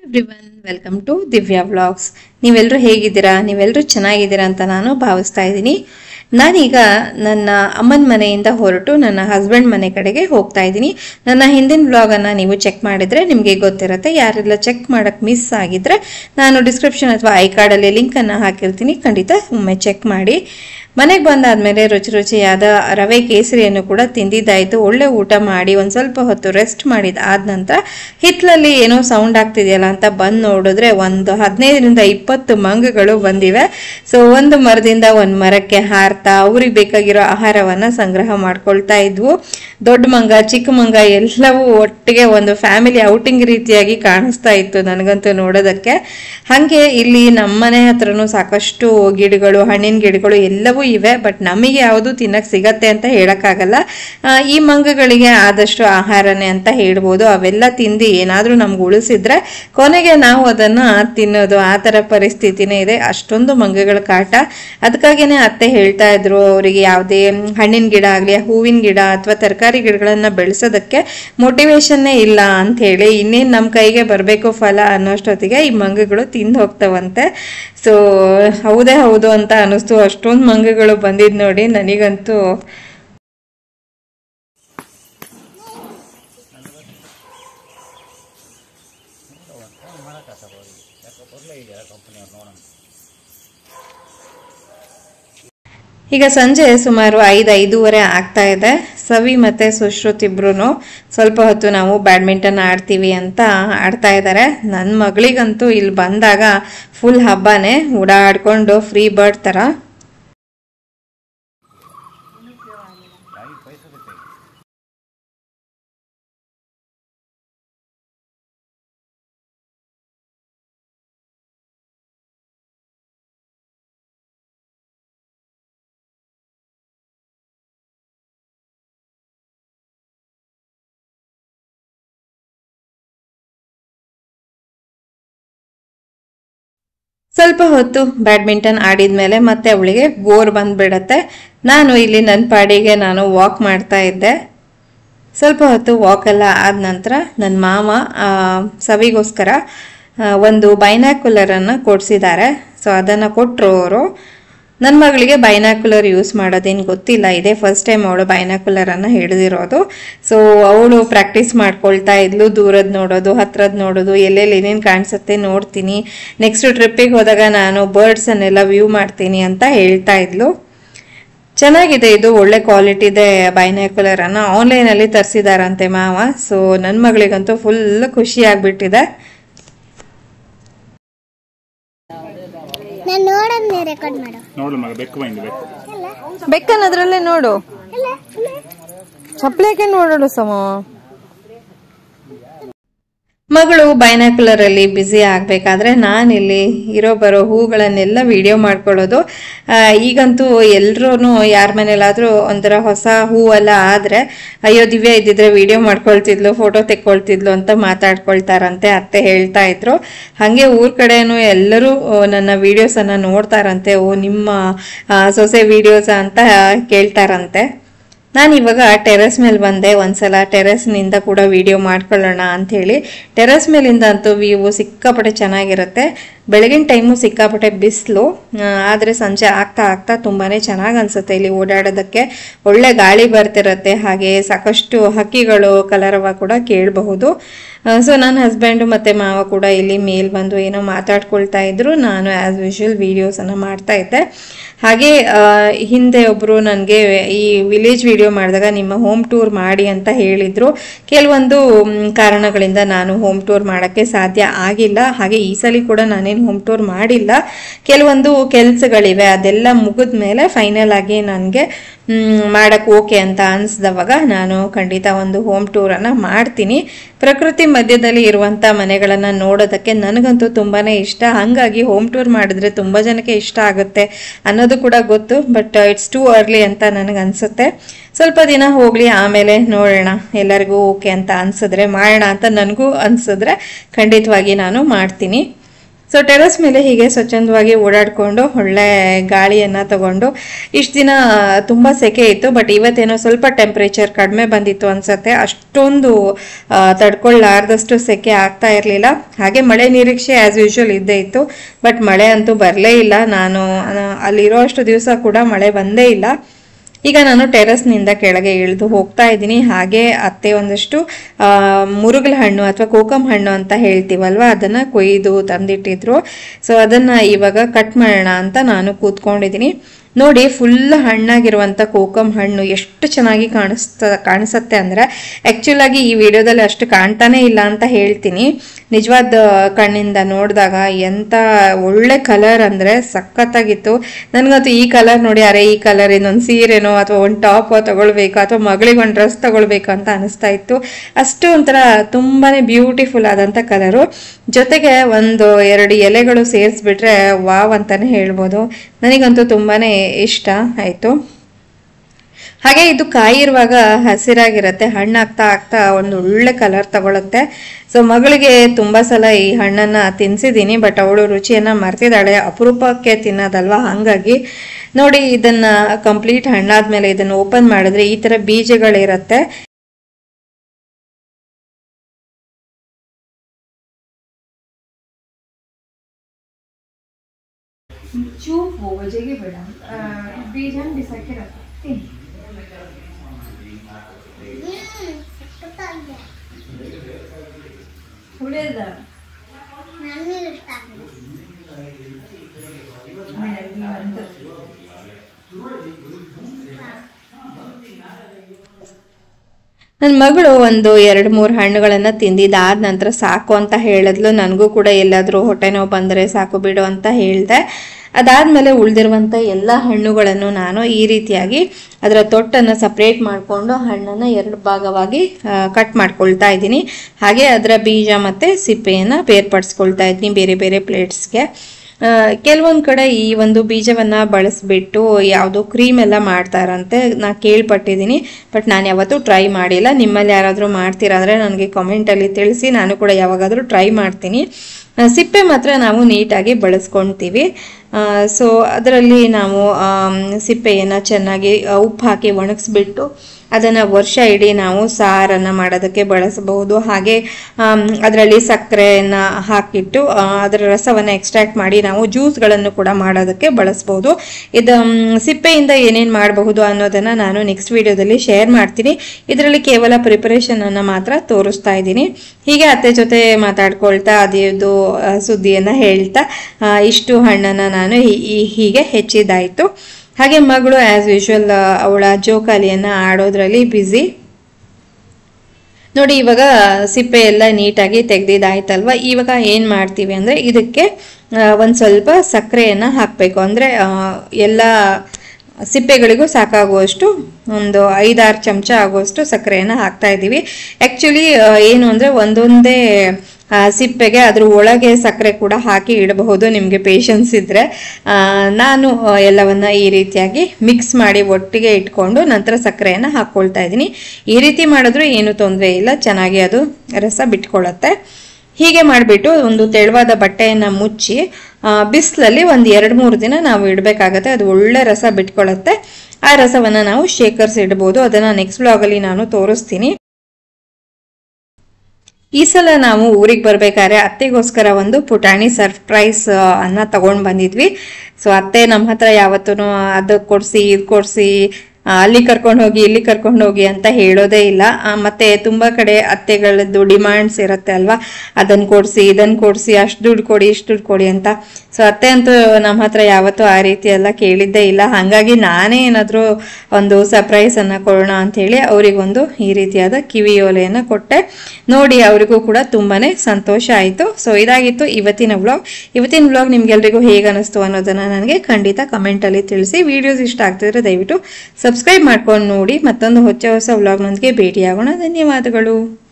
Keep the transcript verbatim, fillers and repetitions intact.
Everyone welcome to Divya vlogs. ನೀವೆಲ್ಲರೂ ಹೇಗಿದ್ದೀರಾ? ನೀವೆಲ್ಲರೂ ಚೆನ್ನಾಗಿದ್ದೀರಾ ಅಂತ ನಾನು ಭಾವಿಸ್ತಾ ಇದ್ದೀನಿ. ನಾನೀಗ ನನ್ನ ಅಮ್ಮನ ಮನೆಯಿಂದ ಹೊರಟು ನನ್ನ ಹಸ್ಬೆಂಡ್ ಮನೆ ಕಡೆಗೆ ಹೋಗ್ತಾ ಇದ್ದೀನಿ. ನನ್ನ ಹಿಂದಿನ ವ್ಲಾಗನ್ನು ನೀವು ಚೆಕ್ ಮಾಡಿದರೆ ನಿಮಗೆ ಗೊತ್ತಿರುತ್ತೆ. ಯಾರೆಲ್ಲ ಚೆಕ್ ಮಾಡೋಕ್ಕೆ ಮಿಸ್ ಆಗಿದ್ರೆ ನಾನು ಡಿಸ್ಕ್ರಿಪ್ಷನ್ ಅಥವಾ ಐ ಕಾರ್ಡಲ್ಲಿ ಲಿಂಕನ್ನು ಹಾಕಿರ್ತೀನಿ, ಖಂಡಿತ ಒಮ್ಮೆ ಚೆಕ್ ಮಾಡಿ. ಮನೆಗೆ ಬಂದಾದಮೇಲೆ ರುಚಿ ರುಚಿಯಾದ ರವೆ ಕೇಸರಿಯನ್ನು ಕೂಡ ತಿಂದಿದ್ದಾಯಿತು. ಒಳ್ಳೆ ಊಟ ಮಾಡಿ ಒಂದು ಸ್ವಲ್ಪ ಹೊತ್ತು ರೆಸ್ಟ್ ಮಾಡಿದ ಆದ ನಂತರ ಹಿತ್ತಲಲ್ಲಿ ಏನೋ ಸೌಂಡ್ ಆಗ್ತಿದೆಯಲ್ಲ ಅಂತ ಬಂದು ನೋಡಿದ್ರೆ ಒಂದು ಹದಿನೈದರಿಂದ ಇಪ್ಪತ್ತು ಮಂಗಗಳು ಬಂದಿವೆ. ಸೊ ಒಂದು ಮರದಿಂದ ಒಂದು ಮರಕ್ಕೆ ಹಾರ್ತಾ ಅವ್ರಿಗೆ ಬೇಕಾಗಿರೋ ಆಹಾರವನ್ನು ಸಂಗ್ರಹ ಮಾಡ್ಕೊಳ್ತಾ ಇದ್ವು. ದೊಡ್ಡ ಮಂಗ ಚಿಕ್ಕ ಮಂಗ ಎಲ್ಲವೂ ಒಟ್ಟಿಗೆ ಒಂದು ಫ್ಯಾಮಿಲಿ ಔಟಿಂಗ್ ರೀತಿಯಾಗಿ ಕಾಣಿಸ್ತಾ ಇತ್ತು ನನಗಂತೂ ನೋಡೋದಕ್ಕೆ. ಹಾಗೆ ಇಲ್ಲಿ ನಮ್ಮನೆ ಹತ್ರನೂ ಸಾಕಷ್ಟು ಗಿಡಗಳು, ಹಣ್ಣಿನ ಗಿಡಗಳು ಎಲ್ಲವೂ ಇವೆ. ಬಟ್ ನಮಗೆ ಯಾವುದು ತಿನ್ನಕ್ಕೆ ಸಿಗತ್ತೆ ಅಂತ ಹೇಳಕ್ಕಾಗಲ್ಲ. ಈ ಮಂಗಗಳಿಗೆ ಆದಷ್ಟು ಆಹಾರನೇ ಅಂತ ಹೇಳ್ಬೋದು. ಅವೆಲ್ಲ ತಿಂದು ಏನಾದರೂ ನಮ್ಗೆ ಉಳಿಸಿದ್ರೆ ಕೊನೆಗೆ ನಾವು ಅದನ್ನ ತಿನ್ನೋದು, ಆ ಥರ ಪರಿಸ್ಥಿತಿನೇ ಇದೆ. ಅಷ್ಟೊಂದು ಮಂಗಗಳ ಕಾಟ. ಅದಕ್ಕಾಗಿನೇ ಅತ್ತೆ ಹೇಳ್ತಾ ಇದ್ರು, ಅವರಿಗೆ ಯಾವುದೇ ಹಣ್ಣಿನ ಗಿಡ ಆಗಲಿ, ಹೂವಿನ ಗಿಡ ಅಥವಾ ತರಕಾರಿ ಗಿಡಗಳನ್ನ ಬೆಳೆಸೋದಕ್ಕೆ ಮೋಟಿವೇಶನ್ನೇ ಇಲ್ಲ ಅಂತ ಹೇಳಿ, ಇನ್ನೇನು ನಮ್ಮ ಕೈಗೆ ಬರಬೇಕು ಫಲ ಅನ್ನೋಷ್ಟೊತ್ತಿಗೆ ಈ ಮಂಗಗಳು ತಿಂದು ಹೋಗ್ತಾವಂತೆ. ಸೊ ಹೌದೇ ಹೌದು ಅಂತ ಅನಿಸ್ತು. ಅಷ್ಟೊಂದು ಮಂಗಗಳು ಬಂದಿದ್ದು ನೋಡಿ ನನಗಂತೂ ಈಗ ಸಂಜೆ ಸುಮಾರು ಐದು ಐದೂವರೆ ಆಗ್ತಾ ಇದೆ. ಸವಿ ಮತ್ತೆ ಸುಶ್ರುತ್ ಇಬ್ರು ಸ್ವಲ್ಪ ಹೊತ್ತು ನಾವು ಬ್ಯಾಡ್ಮಿಂಟನ್ ಆಡ್ತೀವಿ ಅಂತ ಆಡ್ತಾ ಇದ್ದಾರೆ. ನನ್ನ ಮಗಳಿಗಂತೂ ಇಲ್ಲಿ ಬಂದಾಗ ಫುಲ್ ಹಬ್ಬನೇ, ಓಡಾಡ್ಕೊಂಡು ಫ್ರೀ ಬರ್ಡ್ ತರ. ಸ್ವಲ್ಪ ಹೊತ್ತು ಬ್ಯಾಡ್ಮಿಂಟನ್ ಆಡಿದ್ಮೇಲೆ ಮತ್ತೆ ಅವಳಿಗೆ ಬೋರ್ ಬಂದ್ಬಿಡತ್ತೆ. ನಾನು ಇಲ್ಲಿ ನನ್ನ ಪಾಡಿಗೆ ನಾನು ವಾಕ್ ಮಾಡ್ತಾ ಇದ್ದೆ. ಸ್ವಲ್ಪ ಹೊತ್ತು ವಾಕ್ ಎಲ್ಲ ಆದ ನಂತರ ನನ್ನ ಮಾವ ಸವಿಗೋಸ್ಕರ ಒಂದು ಬೈನಾಕ್ಯುಲರನ್ನು ಕೊಡಿಸಿದ್ದಾರೆ. ಸೊ ಅದನ್ನು ಕೊಟ್ಟರು ಅವರು. ನನ್ನ ಮಗಳಿಗೆ ಬೈನಾಕ್ಯುಲರ್ ಯೂಸ್ ಮಾಡೋದೇನು ಗೊತ್ತಿಲ್ಲ, ಇದೇ ಫಸ್ಟ್ ಟೈಮ್ ಅವಳು ಬೈನಾಕ್ಯುಲರನ್ನು ಹಿಡಿದಿರೋದು. ಸೊ ಅವಳು ಪ್ರಾಕ್ಟೀಸ್ ಮಾಡ್ಕೊಳ್ತಾ ಇದ್ಲು, ದೂರದ್ದು ನೋಡೋದು, ಹತ್ರದ್ದು ನೋಡೋದು, ಎಲ್ಲೆಲ್ಲಿ ಏನೇನು ಕಾಣಿಸುತ್ತೆ ನೋಡ್ತೀನಿ, ನೆಕ್ಸ್ಟ್ ಟ್ರಿಪ್ಪಿಗೆ ಹೋದಾಗ ನಾನು ಬರ್ಡ್ಸನ್ನೆಲ್ಲ ವ್ಯೂ ಮಾಡ್ತೀನಿ ಅಂತ ಹೇಳ್ತಾ ಇದ್ಲು. ಚೆನ್ನಾಗಿದೆ, ಇದು ಒಳ್ಳೆ ಕ್ವಾಲಿಟಿದೆ ಬೈನಾಕ್ಯುಲರನ್ನು. ಆನ್ಲೈನಲ್ಲಿ ತರಿಸಿದಾರಂತೆ ಮಾವ. ಸೊ ನನ್ನ ಮಗಳಿಗಂತೂ ಫುಲ್ ಖುಷಿ ಆಗ್ಬಿಟ್ಟಿದೆ. ಬೆಕ್ಕನ್ನದ್ರಲ್ಲೇ ನೋಡು, ಚಪ್ಪಲಿಗೆ ನೋಡೋಡು ಸಮ. ಮಗಳು ಬೈನಾಕ್ಯುಲರ್ ಅಲ್ಲಿ ಬ್ಯುಸಿ ಆಗ್ಬೇಕಾದ್ರೆ ನಾನಿಲ್ಲಿ ಇರೋ ಬರೋ ಹೂಗಳನ್ನೆಲ್ಲ ವಿಡಿಯೋ ಮಾಡ್ಕೊಳ್ಳೋದು. ಈಗಂತೂ ಎಲ್ರೂ ಯಾರ ಮನೇಲಾದ್ರೂ ಒಂಥರ ಹೊಸ ಹೂವೆಲ್ಲ ಆದ್ರೆ ಅಯ್ಯೋ ದಿವ್ಯಾ ಇದ್ದಿದ್ರೆ ವಿಡಿಯೋ ಮಾಡ್ಕೊಳ್ತಿದ್ಲು, ಫೋಟೋ ತೆಕ್ಕೊಳ್ತಿದ್ಲು ಅಂತ ಮಾತಾಡ್ಕೊಳ್ತಾರಂತೆ ಅತ್ತೆ ಹೇಳ್ತಾ ಇದ್ರು. ಹಾಗೆ ಊರ್ ಕಡೆನೂ ಎಲ್ಲರೂ ನನ್ನ ವಿಡಿಯೋಸ್ ಅನ್ನ ನೋಡ್ತಾರಂತೆ. ಓ ನಿಮ್ಮ ಸೊಸೆ ವಿಡಿಯೋಸ್ ಅಂತ ಕೇಳ್ತಾರಂತೆ. ನಾನು ಇವಾಗ ಟೆರೆಸ್ ಮೇಲೆ ಬಂದೆ. ಒಂದ್ಸಲ ಟೆರೆಸ್ನಿಂದ ಕೂಡ ವಿಡಿಯೋ ಮಾಡ್ಕೊಳ್ಳೋಣ ಅಂಥೇಳಿ. ಟೆರೆಸ್ ಮೇಲಿಂದ ಅಂತೂ ವ್ಯೂ ಸಿಕ್ಕಾಪಟ್ಟೆ ಚೆನ್ನಾಗಿರುತ್ತೆ. ಬೆಳಗಿನ ಟೈಮು ಸಿಕ್ಕಾಪಟ್ಟೆ ಬಿಸಿಲು, ಆದರೆ ಸಂಜೆ ಆಗ್ತಾ ಆಗ್ತಾ ತುಂಬಾ ಚೆನ್ನಾಗಿ ಅನಿಸುತ್ತೆ ಇಲ್ಲಿ ಓಡಾಡೋದಕ್ಕೆ. ಒಳ್ಳೆ ಗಾಳಿ ಬರ್ತಿರುತ್ತೆ, ಹಾಗೆ ಸಾಕಷ್ಟು ಹಕ್ಕಿಗಳು ಕಲರವ ಕೂಡ ಕೇಳಬಹುದು. ಸೊ ನನ್ನ ಹಸ್ಬೆಂಡು ಮತ್ತು ಮಾವ ಕೂಡ ಇಲ್ಲಿ ಮೇಲ್ ಬಂದು ಏನೋ ಮಾತಾಡ್ಕೊಳ್ತಾ ಇದ್ರು. ನಾನು ಆ್ಯಸ್ ಯೂಶುವಲ್ ವೀಡಿಯೋಸನ್ನು ಮಾಡ್ತಾ ಇದ್ದೆ. ಹಾಗೆ ಹಿಂದೆ ಒಬ್ಬರು ನನಗೆ ಈ ವಿಲೇಜ್ ವಿಡಿಯೋ ಮಾಡಿದಾಗ ನಿಮ್ಮ ಹೋಮ್ ಟೂರ್ ಮಾಡಿ ಅಂತ ಹೇಳಿದರು. ಕೆಲವೊಂದು ಕಾರಣಗಳಿಂದ ನಾನು ಹೋಮ್ ಟೂರ್ ಮಾಡೋಕ್ಕೆ ಸಾಧ್ಯ ಆಗಿಲ್ಲ. ಹಾಗೆ ಈ ಸಲ ಕೂಡ ನಾನೇನು ಹೋಮ್ ಟೂರ್ ಮಾಡಿಲ್ಲ. ಕೆಲವೊಂದು ಕೆಲಸಗಳಿವೆ, ಅದೆಲ್ಲ ಮುಗಿದ ಮೇಲೆ ಫೈನಲ್ ಆಗಿ ನನಗೆ ಮಾಡೋಕ್ಕೆ ಓಕೆ ಅಂತ ಅನಿಸ್ದವಾಗ ನಾನು ಖಂಡಿತ ಒಂದು ಹೋಮ್ ಟೂರನ್ನು ಮಾಡ್ತೀನಿ. ಪ್ರಕೃತಿ ಮಧ್ಯದಲ್ಲಿ ಇರುವಂಥ ಮನೆಗಳನ್ನು ನೋಡೋದಕ್ಕೆ ನನಗಂತೂ ತುಂಬಾ ಇಷ್ಟ. ಹಾಗಾಗಿ ಹೋಮ್ ಟೂರ್ ಮಾಡಿದ್ರೆ ತುಂಬ ಜನಕ್ಕೆ ಇಷ್ಟ ಆಗುತ್ತೆ ಅನ್ನೋದು ಕೂಡ ಗೊತ್ತು. ಬಟ್ ಇಟ್ಸ್ ಟೂ ಅರ್ಲಿ ಅಂತ ನನಗೆ ಅನಿಸುತ್ತೆ. ಸ್ವಲ್ಪ ದಿನ ಹೋಗಲಿ, ಆಮೇಲೆ ನೋಡೋಣ. ಎಲ್ಲರಿಗೂ ಓಕೆ ಅಂತ ಅನಿಸಿದ್ರೆ ಮಾಡೋಣ ಅಂತ ನನಗೂ ಅನಿಸಿದ್ರೆ ಖಂಡಿತವಾಗಿ ನಾನು ಮಾಡ್ತೀನಿ. ಸೊ ಟೆರಸ್ ಮೇಲೆ ಹೀಗೆ ಸ್ವಚ್ಛಂದವಾಗಿ ಓಡಾಡಿಕೊಂಡು ಒಳ್ಳೆ ಗಾಳಿಯನ್ನು ತಗೊಂಡು ಇಷ್ಟು ದಿನ ತುಂಬ ಸೆಕೆ ಇತ್ತು. ಬಟ್ ಇವತ್ತೇನೋ ಸ್ವಲ್ಪ ಟೆಂಪ್ರೇಚರ್ ಕಡಿಮೆ ಬಂದಿತ್ತು ಅನ್ಸುತ್ತೆ. ಅಷ್ಟೊಂದು ತಡ್ಕೊಳ್ಳಾರ್ದಷ್ಟು ಸೆಕೆ ಆಗ್ತಾ ಇರಲಿಲ್ಲ. ಹಾಗೆ ಮಳೆ ನಿರೀಕ್ಷೆ ಆ್ಯಸ್ ಯೂಶುವಲ್ ಇದ್ದೇ ಇತ್ತು. ಬಟ್ ಮಳೆ ಅಂತೂ ಬರಲೇ ಇಲ್ಲ. ನಾನು ಅಲ್ಲಿರೋ ಅಷ್ಟು ದಿವಸ ಕೂಡ ಮಳೆ ಬಂದೇ ಇಲ್ಲ. ಈಗ ನಾನು ಟೆರಸ್ನಿಂದ ಕೆಳಗೆ ಇಳಿದು ಹೋಗ್ತಾ ಇದ್ದೀನಿ. ಹಾಗೆ ಅತ್ತೆ ಒಂದಷ್ಟು ಮುರುಗಲ ಹಣ್ಣು ಅಥವಾ ಕೋಕಮ್ ಹಣ್ಣು ಅಂತ ಹೇಳ್ತೀವಲ್ವ, ಅದನ್ನು ಕೊಯ್ದು ತಂದಿಟ್ಟಿದ್ರು. ಸೊ ಅದನ್ನು ಇವಾಗ ಕಟ್ ಮಾಡೋಣ ಅಂತ ನಾನು ಕೂತ್ಕೊಂಡಿದ್ದೀನಿ. ನೋಡಿ, ಫುಲ್ ಹಣ್ಣಾಗಿರುವಂಥ ಕೋಕಮ್ ಹಣ್ಣು ಎಷ್ಟು ಚೆನ್ನಾಗಿ ಕಾಣಿಸ್ತ ಕಾಣಿಸುತ್ತೆ ಅಂದರೆ ಆ್ಯಕ್ಚುಲ್ ಆಗಿ ಈ ವಿಡಿಯೋದಲ್ಲಿ ಅಷ್ಟು ಕಾಣ್ತಾನೆ ಇಲ್ಲ ಅಂತ ಹೇಳ್ತೀನಿ. ನಿಜವಾದ ಕಣ್ಣಿಂದ ನೋಡಿದಾಗ ಎಂಥ ಒಳ್ಳೆ ಕಲರ್ ಅಂದರೆ ಸಖತ್ತಾಗಿತ್ತು. ನನಗಂತೂ ಈ ಕಲರ್ ನೋಡಿ, ಅರೆ ಈ ಕಲರ್ ಇನ್ನೊಂದು ಸೀರೆನೋ ಅಥವಾ ಒಂದು ಟಾಪೋ ತಗೊಳ್ಬೇಕು ಅಥವಾ ಮಗಳಿಗೆ ಒಂದು ಡ್ರೆಸ್ ತಗೊಳ್ಬೇಕು ಅಂತ ಅನಿಸ್ತಾ ಇತ್ತು. ಅಷ್ಟು ಒಂಥರ ತುಂಬಾ ಬ್ಯೂಟಿಫುಲ್ ಆದಂಥ ಕಲರು. ಜೊತೆಗೆ ಒಂದು ಎರಡು ಎಲೆಗಳು ಸೇರಿಸ್ಬಿಟ್ರೆ ವಾವ್ ಅಂತಾನೆ ಹೇಳ್ಬೋದು. ನನಗಂತೂ ತುಂಬಾ ಇಷ್ಟ ಆಯಿತು. ಹಾಗೆ ಇದು ಕಾಯಿ ಇರುವಾಗ ಹಸಿರಾಗಿರುತ್ತೆ, ಹಣ್ಣಾಗ್ತಾ ಆಗ್ತಾ ಒಂದು ಒಳ್ಳೆ ಕಲರ್ ತಗೊಳುತ್ತೆ. ಸೊ ಮಗಳಿಗೆ ತುಂಬ ಸಲ ಈ ಹಣ್ಣನ್ನು ತಿನ್ನಿಸಿದ್ದೀನಿ, ಬಟ್ ಅವಳು ರುಚಿಯನ್ನು ಮರ್ತಿದ್ದಾಳೆ. ಅಪರೂಪಕ್ಕೆ ತಿನ್ನೋದಲ್ವ, ಹಾಗಾಗಿ ನೋಡಿ ಇದನ್ನು ಕಂಪ್ಲೀಟ್ ಹಣ್ಣಾದ್ಮೇಲೆ ಇದನ್ನು ಓಪನ್ ಮಾಡಿದ್ರೆ ಈ ಥರ ಬೀಜಗಳಿರುತ್ತೆ. चूप हो वजह बेटा बीज हम बिसा के रखते थोड़े दा नानी रस्ता ನನ್ನ ಮಗಳು ಒಂದು ಎರಡು ಮೂರು ಹಣ್ಣುಗಳನ್ನು ತಿಂದಿದ್ದಾದ ನಂತರ ಸಾಕು ಅಂತ ಹೇಳಿದ್ಲು. ನನಗೂ ಕೂಡ ಎಲ್ಲಾದರೂ ಹೊಟ್ಟೆ ನೋವು ಬಂದರೆ ಸಾಕು ಬಿಡು ಅಂತ ಹೇಳಿದೆ. ಅದಾದಮೇಲೆ ಉಳಿದಿರುವಂಥ ಎಲ್ಲ ಹಣ್ಣುಗಳನ್ನು ನಾನು ಈ ರೀತಿಯಾಗಿ ಅದರ ತೊಟ್ಟನ್ನು ಸಪ್ರೇಟ್ ಮಾಡಿಕೊಂಡು ಹಣ್ಣನ್ನು ಎರಡು ಭಾಗವಾಗಿ ಕಟ್ ಮಾಡ್ಕೊಳ್ತಾ ಇದ್ದೀನಿ. ಹಾಗೆ ಅದರ ಬೀಜ ಮತ್ತು ಸಿಪ್ಪೆಯನ್ನು ಬೇರ್ಪಡಿಸ್ಕೊಳ್ತಾ ಇದ್ದೀನಿ ಬೇರೆ ಬೇರೆ ಪ್ಲೇಟ್ಸ್ಗೆ. ಕೆಲವೊಂದು ಕಡೆ ಈ ಒಂದು ಬೀಜವನ್ನು ಬಳಸಿಬಿಟ್ಟು ಯಾವುದೋ ಕ್ರೀಮ್ ಎಲ್ಲ ಮಾಡ್ತಾರಂತೆ, ನಾ ಕೇಳ್ಪಟ್ಟಿದ್ದೀನಿ. ಬಟ್ ನಾನು ಯಾವತ್ತೂ ಟ್ರೈ ಮಾಡಿಲ್ಲ. ನಿಮ್ಮಲ್ಲಿ ಯಾರಾದರೂ ಮಾಡ್ತೀರಾದರೆ ನನಗೆ ಕಾಮೆಂಟಲ್ಲಿ ತಿಳಿಸಿ, ನಾನು ಕೂಡ ಯಾವಾಗಾದರೂ ಟ್ರೈ ಮಾಡ್ತೀನಿ. ಸಿಪ್ಪೆ ಮಾತ್ರ ನಾವು ನೀಟಾಗಿ ಬಳಸ್ಕೊಳ್ತೀವಿ. ಸೊ ಅದರಲ್ಲಿ ನಾವು ಸಿಪ್ಪೆಯನ್ನು ಚೆನ್ನಾಗಿ ಉಪ್ಪು ಹಾಕಿ ಒಣಗಿಸ್ಬಿಟ್ಟು ಅದನ್ನು ವರ್ಷ ಇಡೀ ನಾವು ಸಾರನ್ನು ಮಾಡೋದಕ್ಕೆ ಬಳಸಬಹುದು. ಹಾಗೆ ಅದರಲ್ಲಿ ಸಕ್ಕರೆಯನ್ನು ಹಾಕಿಟ್ಟು ಅದರ ರಸವನ್ನು ಎಕ್ಸ್ಟ್ರಾಕ್ಟ್ ಮಾಡಿ ನಾವು ಜ್ಯೂಸ್ಗಳನ್ನು ಕೂಡ ಮಾಡೋದಕ್ಕೆ ಬಳಸ್ಬೋದು. ಇದು ಸಿಪ್ಪೆಯಿಂದ ಏನೇನು ಮಾಡಬಹುದು ಅನ್ನೋದನ್ನು ನಾನು ನೆಕ್ಸ್ಟ್ ವಿಡಿಯೋದಲ್ಲಿ ಶೇರ್ ಮಾಡ್ತೀನಿ. ಇದರಲ್ಲಿ ಕೇವಲ ಪ್ರಿಪರೇಷನನ್ನು ಮಾತ್ರ ತೋರಿಸ್ತಾ ಇದ್ದೀನಿ. ಹೀಗೆ ಅತ್ತೆ ಜೊತೆ ಮಾತಾಡ್ಕೊಳ್ತಾ ಅದೇದು ಸುದ್ದಿಯನ್ನು ಹೇಳ್ತಾ ಇಷ್ಟು ಹಣ್ಣನ್ನು ನಾನು ಹೀಗೆ ಹೆಚ್ಚಿದ್ದಾಯಿತು. ಹಾಗೆ ಮಗಳು ಆ್ಯಸ್ ಯೂಶುವಲ್ ಅವಳ ಜೋಕಾಲಿಯನ್ನು ಆಡೋದ್ರಲ್ಲಿ ಬ್ಯುಸಿ. ನೋಡಿ, ಇವಾಗ ಸಿಪ್ಪೆ ಎಲ್ಲ ನೀಟಾಗಿ ತೆಗೆದಿದ್ದಾಯ್ತಲ್ವ. ಇವಾಗ ಏನು ಮಾಡ್ತೀವಿ ಅಂದರೆ ಇದಕ್ಕೆ ಒಂದು ಸ್ವಲ್ಪ ಸಕ್ಕರೆಯನ್ನು ಹಾಕಬೇಕು. ಅಂದರೆ ಎಲ್ಲ ಸಿಪ್ಪೆಗಳಿಗೂ ಸಾಕಾಗುವಷ್ಟು ಒಂದು ಐದಾರು ಚಮಚ ಆಗುವಷ್ಟು ಸಕ್ಕರೆಯನ್ನು ಹಾಕ್ತಾ ಇದ್ದೀವಿ. ಆ್ಯಕ್ಚುಲಿ ಏನು ಅಂದರೆ ಒಂದೊಂದೇ ಸಿಪ್ಪೆಗೆ ಅದ್ರ ಒಳಗೆ ಸಕ್ಕರೆ ಕೂಡ ಹಾಕಿ ಇಡಬಹುದು ನಿಮಗೆ ಪೇಷನ್ಸ್ ಇದ್ದರೆ. ನಾನು ಎಲ್ಲವನ್ನ ಈ ರೀತಿಯಾಗಿ ಮಿಕ್ಸ್ ಮಾಡಿ ಒಟ್ಟಿಗೆ ಇಟ್ಕೊಂಡು ನಂತರ ಸಕ್ಕರೆಯನ್ನು ಹಾಕ್ಕೊಳ್ತಾ ಇದ್ದೀನಿ. ಈ ರೀತಿ ಮಾಡಿದ್ರೂ ಏನು ತೊಂದರೆ ಇಲ್ಲ, ಚೆನ್ನಾಗಿ ಅದು ರಸ ಬಿಟ್ಕೊಳ್ಳುತ್ತೆ. ಹೀಗೆ ಮಾಡಿಬಿಟ್ಟು ಒಂದು ತೆಳುವಾದ ಬಟ್ಟೆಯನ್ನು ಮುಚ್ಚಿ ಬಿಸಿಲಲ್ಲಿ ಒಂದು ಎರಡು ಮೂರು ದಿನ ನಾವು ಇಡಬೇಕಾಗತ್ತೆ. ಅದು ಒಳ್ಳೆ ರಸ ಬಿಟ್ಕೊಳ್ಳುತ್ತೆ. ಆ ರಸವನ್ನು ನಾವು ಶೇಖರಿಸಿ ಇಡ್ಬೋದು. ಅದನ್ನು ನೆಕ್ಸ್ಟ್ ಬ್ಲಾಗಲ್ಲಿ ನಾನು ತೋರಿಸ್ತೀನಿ. ಈ ಸಲ ನಾವು ಊರಿಗೆ ಬರ್ಬೇಕಾದ್ರೆ ಅತ್ತೆಗೋಸ್ಕರ ಒಂದು ಪುಟಾಣಿ ಸರ್ಪ್ರೈಸ್ ಅನ್ನ ತಗೊಂಡು ಬಂದಿದ್ವಿ. ಸೊ ಅತ್ತೆ ನಮ್ಮ ಹತ್ರ ಯಾವತ್ತೂ ಅದು ಕೊಡಿಸಿ ಇದು ಕೊಡಿಸಿ ಅಲ್ಲಿ ಕರ್ಕೊಂಡು ಹೋಗಿ ಇಲ್ಲಿ ಕರ್ಕೊಂಡು ಹೋಗಿ ಅಂತ ಹೇಳೋದೇ ಇಲ್ಲ. ಮತ್ತೆ ತುಂಬಾ ಕಡೆ ಅತ್ತೆಗಳದ್ದು ಡಿಮಾಂಡ್ಸ್ ಇರುತ್ತೆ ಅಲ್ವಾ, ಅದನ್ನ ಕೊಡಿಸಿ ಇದನ್ನ ಕೊಡಿಸಿ, ಅಷ್ಟು ದುಡ್ಡು ಕೊಡಿ ಇಷ್ಟು ದುಡ್ಡು ಕೊಡಿ ಅಂತ. ಸೊ ಅತ್ತೆ ಅಂತೂ ನಮ್ಮ ಹತ್ರ ಯಾವತ್ತೂ ಆ ರೀತಿ ಎಲ್ಲ ಕೇಳಿದ್ದೇ ಇಲ್ಲ. ಹಾಗಾಗಿ ನಾನೇ ಏನಾದರೂ ಒಂದು ಸರ್ಪ್ರೈಸ್ ಅನ್ನ ಕೊಡೋಣ ಅಂತ ಹೇಳಿ ಅವರಿಗೊಂದು ಈ ರೀತಿಯಾದ ಕಿವಿ ಓಲೆಯನ್ನು ಕೊಟ್ಟೆ. ನೋಡಿ, ಅವರಿಗೂ ಕೂಡ ತುಂಬಾನೇ ಸಂತೋಷ ಆಯಿತು. ಸೊ ಇದಾಗಿತ್ತು ಇವತ್ತಿನ ವ್ಲಾಗ್. ಇವತ್ತಿನ ವ್ಲಾಗ್ ನಿಮ್ಗೆಲ್ರಿಗೂ ಹೇಗೆ ಅನಿಸ್ತು ಅನ್ನೋದನ್ನ ನನಗೆ ಖಂಡಿತ ಕಮೆಂಟಲ್ಲಿ ತಿಳಿಸಿ. ವಿಡಿಯೋಸ್ ಇಷ್ಟ ಆಗ್ತಿದ್ರೆ ದಯವಿಟ್ಟು ಸಬ್ಸ್ಕ್ರೈಬ್ ಮಾಡ್ಕೊಂಡು ನೋಡಿ. ಮತ್ತೊಂದು ಹೊಸ ಹೊಸ ವ್ಲಾಗ್ನೊಂದಿಗೆ ಭೇಟಿಯಾಗೋಣ. ಧನ್ಯವಾದಗಳು.